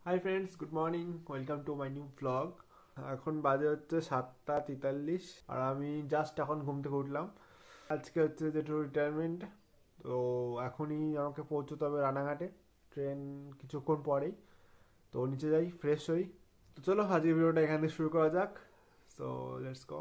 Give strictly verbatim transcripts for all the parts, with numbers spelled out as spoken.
High friends good morning welcome to my new blog. এখন বাজে হচ্ছে সাতটা তেতাল্লিশ আর আমি জাস্ট এখন ঘুম থেকে উঠলাম। আজকে হচ্ছে যেটু রিটায়ারমেন্ট, তো এখনই আমাকে পৌঁছতে হবে রানাঘাটে, ট্রেন কিছুক্ষণ পরেই। তো নিচে যাই, ফ্রেশ হই। তো চলো আজকে ভিডিওটা এখান থেকে শুরু করা যাক। So let's go.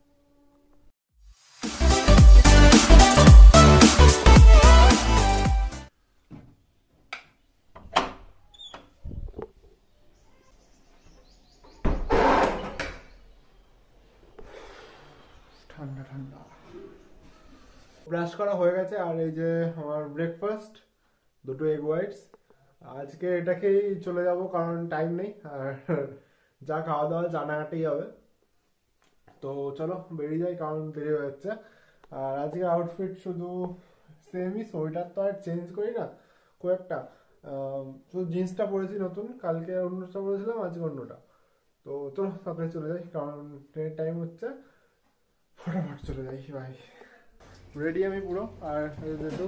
ঠান্ডা ঠান্ডা ব্রাশ করা হয়ে গেছে, আর এই যে আমার ব্রেকফাস্ট, দুটো এগ হোয়াইটস। আজকে এটাকেই চলে যাব কারণ টাইম নেই, আর যা খাওয়া দাওয়া জানাঘাটেই হবে। তো চলো বেরিয়ে যাই কারণ দেরি হয়ে যাচ্ছে। আর আজকে আউটফিট শুধু সেমই, সোয়েটার তো আর চেঞ্জ করি না খুব একটা, শুধু জিন্সটা পরেছি নতুন, কালকে অন্যটা পরেছিলাম, আজকে অন্যটা। তো চলো তাড়াতাড়ি চলে যাই কারণ ট্রেনের টাইম হচ্ছে, ফটাফট চলে যাই ভাই। রেডি আমি পুরো। আর যেহেতু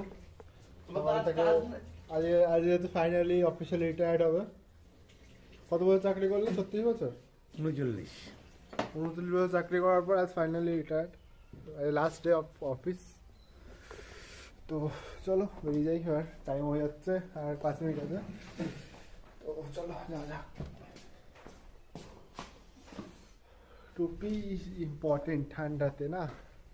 আজ আজ যেহেতু ফাইনালি অফিসিয়ালি রিটায়ার্ড হবে। কত বছর চাকরি করলে? ছত্রিশ বছর উনচল্লিশ উনচল্লিশ বছর চাকরি করার পর আজ finally retired, last day of office. তো চলো বেরিয়ে যাই, এবার টাইম হয়ে যাচ্ছে আর পাঁচ মিনিট আছে। তো চলো যাওয়া যাক। টুপি ইম্পর্টেন্ট ঠান্ডাতে না।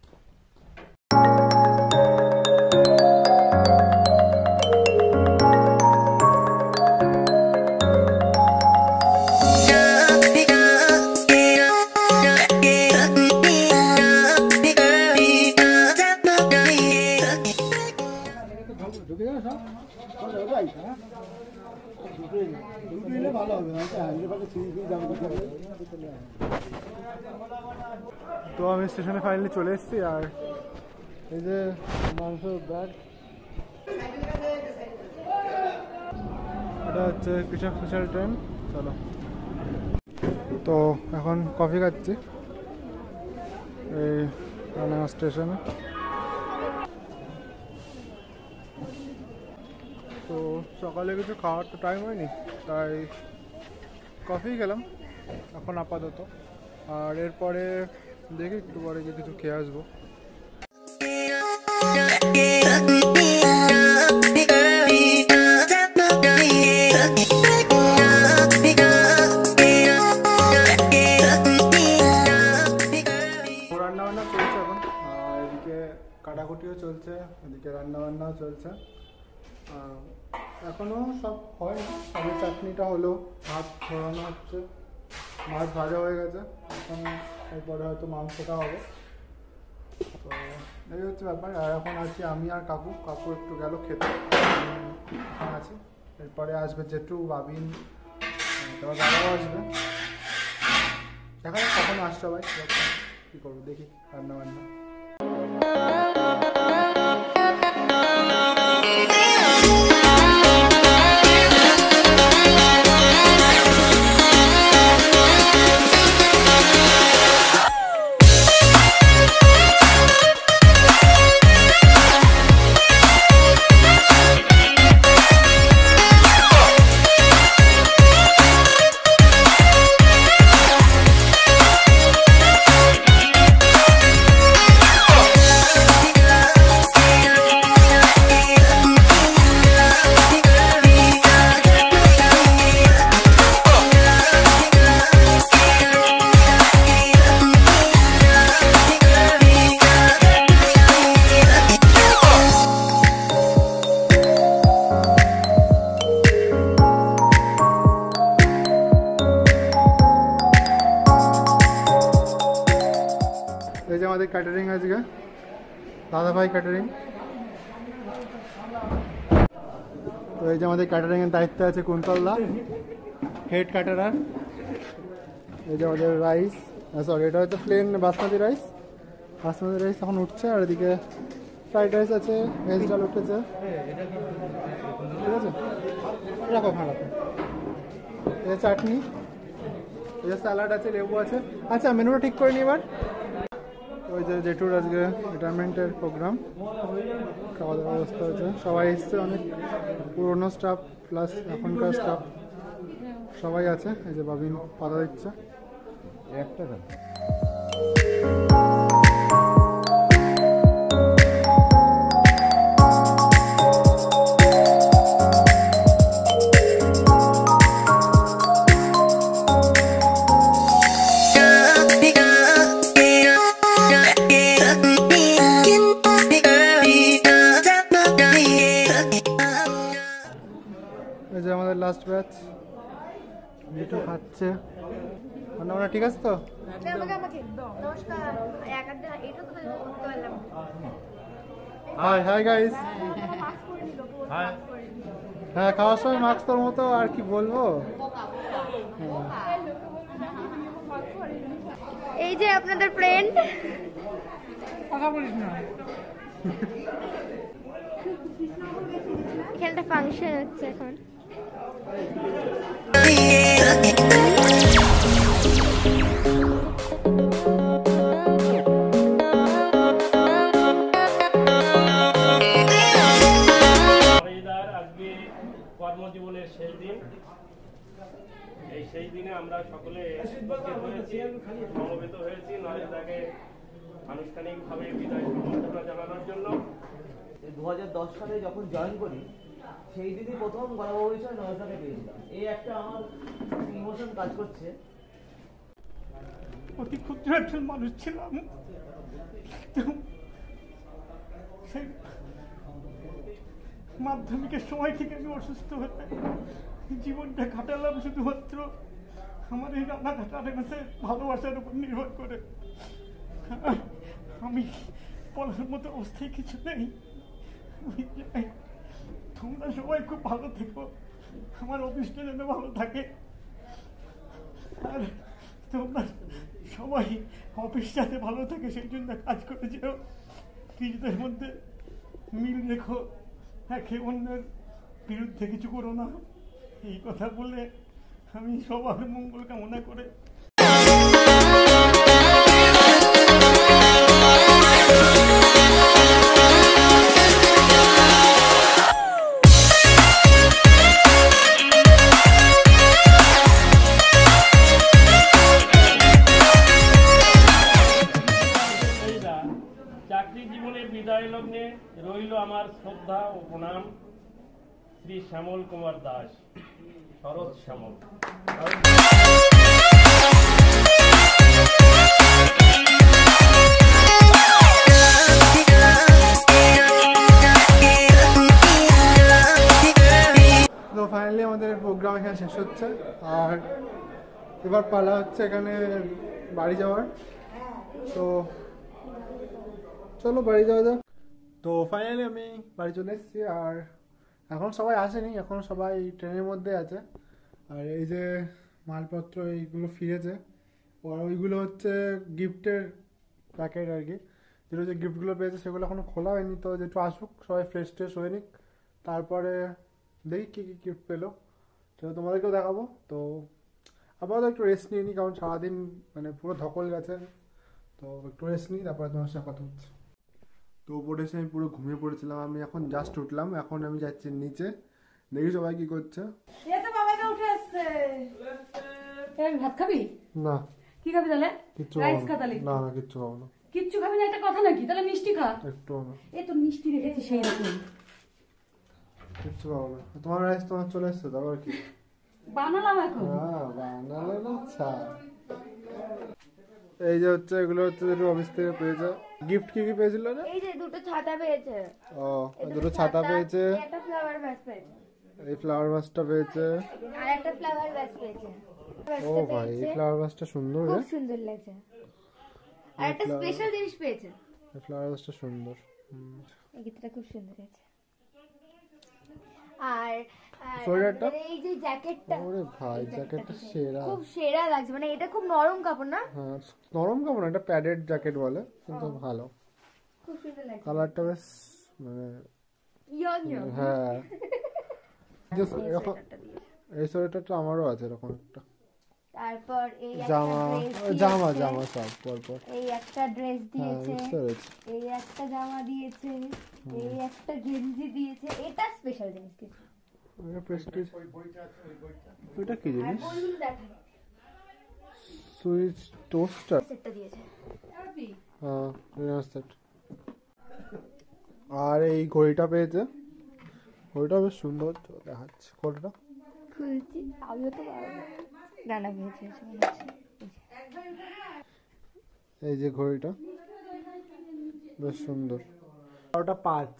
তো আমি স্টেশনে ফাইনালি চলে এসেছি, আর এই যে মাংসের ব্যাগ, এটা হচ্ছে কৃষক স্পেশাল ট্রেন। চলো, তো এখন কফি খাচ্ছি এই রানাঘাট স্টেশনে। তো সকালে কিছু খাওয়ার তো টাইম হয়নি, তাই কফি খেলাম এখন আপাতত। আর এরপরে দেখি একটু পরে গিয়ে কিছু খেয়ে আসবো। রান্না বান্না চলছে এখন, আর এদিকে কাটাকুটিও চলছে, এদিকে রান্না বান্নাও চলছে। এখনো সব হয়, সবের চাটনিটা হলো, ভাত ধরানো হচ্ছে, মাছ ভাজা হয়ে গেছে, এখন এরপরে হয়তো মাংসটা হবে। তো এই হচ্ছে ব্যাপার। আর এখন আছি আমি আর কাকু, কাকু একটু গেল খেতে, এখন আছি। এরপরে আসবে জেঠু, বাবিন, তারপর দাদাও আসবে। দেখা যাক কখন আসছে সবাই, কী করবো দেখি রান্না বান্না। এই যে আমাদের ক্যাটারিং আজকে, দাদা ভাই ক্যাটারিং। তো এই যে আমাদের ক্যাটারিংয়ের দায়িত্বে আছে কুন্তলদা, হেড ক্যাটারার। এই যে আমাদের রাইস, সরি এটা হচ্ছে plain basmati rice, basmati rice এখন উঠছে। আর এদিকে ফ্রাইড রাইস আছে, ভেজ ডাল উঠেছে, ঠিক আছে রাখো ভাড়া। এই যে চাটনি, এই যে স্যালাড আছে, লেবু আছে। আচ্ছা মেনুটা ঠিক করে নি এবার। ওই যে জেঠুর আজকে রিটায়ারমেন্টের প্রোগ্রাম, খাওয়া দাওয়ার ব্যবস্থা হয়েছে, সবাই এসছে, অনেক পুরোনো স্টাফ প্লাস এখনকার স্টাফ সবাই আছে, এই যে বাবিন পাতা দিচ্ছে একটা গান। এই যে আমাদের লাস্ট ব্যাচ মিঠু খাচ্ছে। মানে আমরা ঠিক আছে তো? Hi hi guys. হ্যাঁ খাওয়ার সময় মাস্ক তোর মতো আর কি বলবো। এই যে আপনাদের ফ্রেন্ড। কথা বলিস না। এখানে একটা ফাংশন হচ্ছে এখন। আজকে কর্মজীবনের শেষ দিন। এই শেষ দিনে আমরা সকলে উপস্থিত হয়েছি, সমবেত হয়েছি নরেন্দ্রকে আনুষ্ঠানিকভাবে বিদায় সম্বর্ধনা জানানোর জন্য। দু হাজার দশ সালে যখন জয়েন করি সেই দিনই প্রথম গর্ব পরিচয় নরেন্দ্রকে পেয়েছিলাম। এই একটা আমার ইমোশন কাজ করছে। অতি ক্ষুদ্র একজন মানুষ ছিলাম, সেই মাধ্যমিকের সময় থেকে আমি অসুস্থ হতে জীবনটা কাটালাম শুধুমাত্র আমার এই রান্নাঘাটার কাছে ভালোবাসার উপর নির্ভর করে। আমি বলার মতো অবস্থায় কিছু নেই। তোমরা সবাই খুব ভালো থেকো, আমার অফিসটা যেন ভালো থাকে, আর তোমরা সবাই অফিস যাতে ভালো থাকে সেই জন্য কাজ করে যেও। নিজেদের মধ্যে মিল রেখো, একে অন্যের বিরুদ্ধে কিছু করো না। এই কথা বলে আমি সবার মঙ্গল কামনা করে চাকরি জীবনের বিদায় লগ্নে রইল আমার শ্রদ্ধা ও প্রণাম শ্রী শ্যামল কুমার দাস, শরৎ শ্যামল। তো ফাইনালি আমাদের প্রোগ্রাম এখানে শেষ হচ্ছে, আর এবার পালা হচ্ছে এখানে বাড়ি যাওয়ার। তো চলো বাড়ি যাওয়া যাক। তো ফাইনালি আমি বাড়ি চলে এসেছি, আর এখন সবাই আসেনি, এখন সবাই ট্রেনের মধ্যে আছে। আর এই যে মালপত্র এইগুলো ফিরেছে, আর ওইগুলো হচ্ছে গিফটের প্যাকেট আর কি, যেগুলো যে গিফটগুলো পেয়েছে সেগুলো এখনো খোলা হয়নি। তো যেটু আসুক সবাই ফ্রেশ ট্রেশ হয়ে নিক, তারপরে দেখি কী কী গিফট পেলো সেটা তোমাদেরকেও দেখাবো। তো আপাতত একটু রেস্ট নিয়ে নিই, কারণ সারাদিন মানে পুরো ধকল গেছে। তো একটু রেস্ট নিই, তারপরে তোমার সাথে কথা হচ্ছে। তো উপরে এসে আমি পুরো ঘুমিয়ে পড়েছিলাম, আমি এখন জাস্ট উঠলাম, এখন আমি যাচ্ছি নিচে, দেখি সবাই কি করছে। ভাত খাবি না কি খাবি তাহলে? কিচ্ছু রাইস খা তাহলে। না না কিচ্ছু খাবো না। কিচ্ছু খাবি না একটা কথা নাকি? তাহলে মিষ্টি খা একটু না, এই তো মিষ্টি রেখেছি সেই রকম। কিচ্ছু খাবো না। তোমার রাইস তোমার চলে এসছে, তারপর কি বানালাম এখন? হ্যাঁ বানালে না চা। এই যে হচ্ছে এগুলো হচ্ছে যেটা অফিস থেকে পেয়েছে। গিফট কি কি পেয়েছিল না? এই যে দুটো ছাতা পেয়েছে। ও দুটো ছাতা পেয়েছে, একটা ফ্লাওয়ার ভাস পেয়েছে, এই ফ্লাওয়ার ভাসটা পেয়েছে, আর একটা ফ্লাওয়ার ভাস পেয়েছে। ও ভাই এই ফ্লাওয়ার ভাসটা সুন্দর, খুব সুন্দর লাগছে। আর একটা স্পেশাল জিনিস পেয়েছে, এই ফ্লাওয়ার ভাসটা সুন্দর। এই গিফটটা খুব সুন্দর আছে। আর সোয়েটারটা, এই যে জ্যাকেটটা, ওরে ভাই জ্যাকেটটা সেরা, খুব সেরা লাগছে। মানে এটা খুব নরম কাপড় না? হ্যাঁ নরম কাপড়, এটা প্যাডেড জ্যাকেট বলে, কিন্তু ভালো, খুব সুন্দর লাগছে। কালারটা বেশ মানে ইয়ং ইয়ং। হ্যাঁ এই সোয়েটারটা আমারও আছে এরকম একটা। তারপর এই জামা জামা জামা সব পরপর এই একটা ড্রেস দিয়েছে, এই একটা জামা দিয়েছে, এই একটা গেঞ্জি দিয়েছে। এটা স্পেশাল জিনিস কিছু। প্রেস্টিজ এটা কি জিনিস বইগুলো দেখাই সুইচ টোস্টার সেটটা দিয়েছে হ্যাঁ ডিনার সেট আর এই ঘড়িটা পেয়েছে ঘড়িটা বেশ সুন্দর দেখাচ্ছে ঘড়িটা খুলছি আমিও তো পারবো ডানা পেয়েছে মনে হচ্ছে এই যে ঘড়িটা বেশ সুন্দর ওটা পাঁচ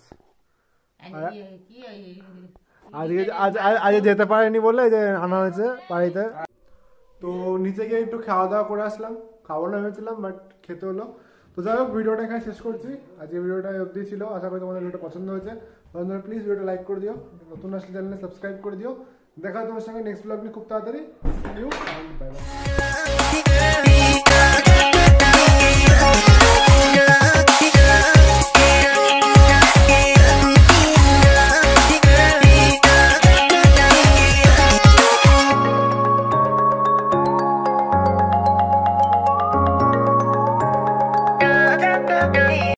আজকে আজ আজ যেতে পারেনি বলে যে আনা হয়েছে বাড়িতে তো নিচে গিয়ে একটু খাওয়া দাওয়া করে আসলাম খাবো না ভেবেছিলাম বাট খেতে হলো তো যাই হোক ভিডিওটা এখানে শেষ করছি আজকে ভিডিওটা অবধি ছিল আশা করি তোমাদের ভিডিওটা পছন্দ হয়েছে বন্ধুরা প্লিজ ভিডিওটা লাইক করে দিও নতুন আসলে চ্যানেলে সাবস্ক্রাইব করে দিও দেখা হয় তোমার সঙ্গে নেক্সট ব্লগ নিয়ে খুব তাড়াতাড়ি ইউ বাই বাই